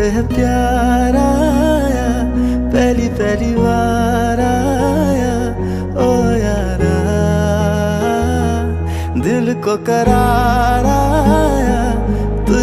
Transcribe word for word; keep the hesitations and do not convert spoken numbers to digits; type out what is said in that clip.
है प्यार आया, पहली पहली बार आया ओ यारा, दिल को करार आया